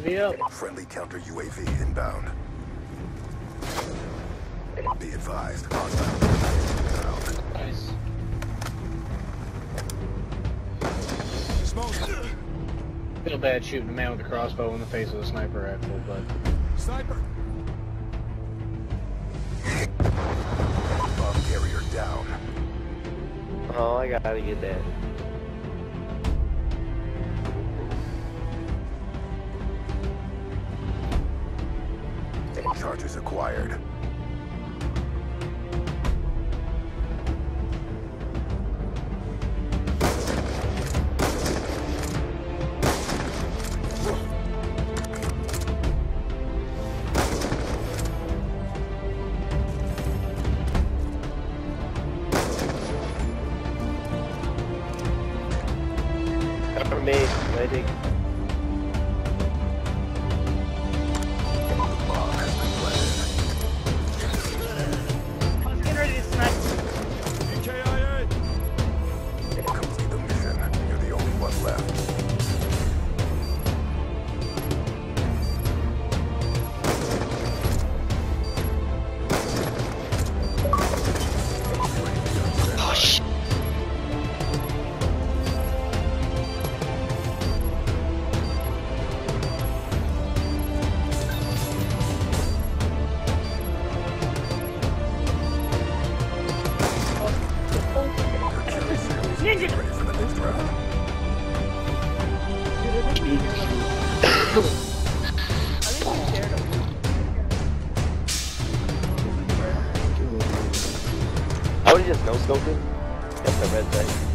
UAV up. Friendly counter UAV inbound. Be advised, hostile inbound. Nice. Smoke. Feel bad shooting a man with a crossbow in the face with a sniper rifle, but Sniper. Bomb carrier down. Oh, I gotta get that. Charges acquired. Cover me, ready. Bomb has been planted. I was getting ready to snipe. EKIA. Complete the mission. You're the only one left. Oh shit. Ready for the next round. I think you scared him. I would've just no scoped it. That's the red thing.